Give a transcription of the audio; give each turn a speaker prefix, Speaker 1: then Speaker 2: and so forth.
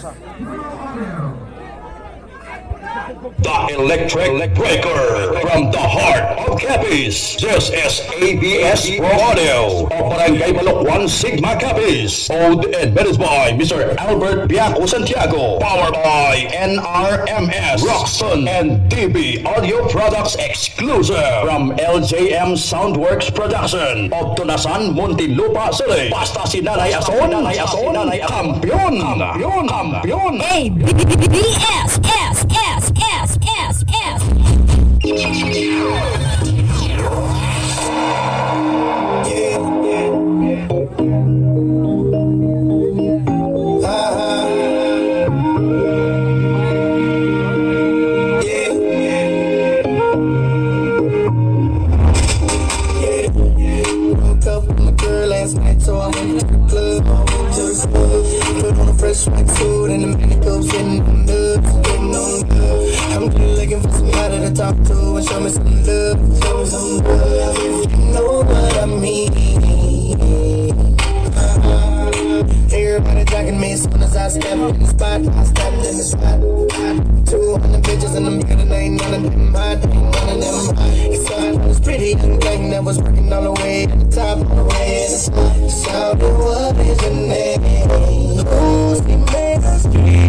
Speaker 1: The electric breaker from the heart of Capiz. This is ABS Pro Audio of Barangay Balok 1 Sigma Capiz. Owned and managed by Mr. Albert Biaco Santiago. Powered by NRMS, Roxton, and DB Audio Products Exclusive. From LJM Soundworks Production of Tunasan, Muntinlupa City. Basta si Nanay Ason, Kampiyon.
Speaker 2: ABS.
Speaker 3: So I went to the club, put on a fresh white suit and the manicure sitting on the getting on good. I'm just looking for somebody to talk to and show me some love, you know what I mean. Everybody jacking me as soon as I step in the spot. I stepped in the spot. 200 bitches and I'm getting ain't none of them hot, ain't none of them hot. It's hot, I was pretty young thing that was working all the way to the top, all the way to the top. So what is your name? Who's the man?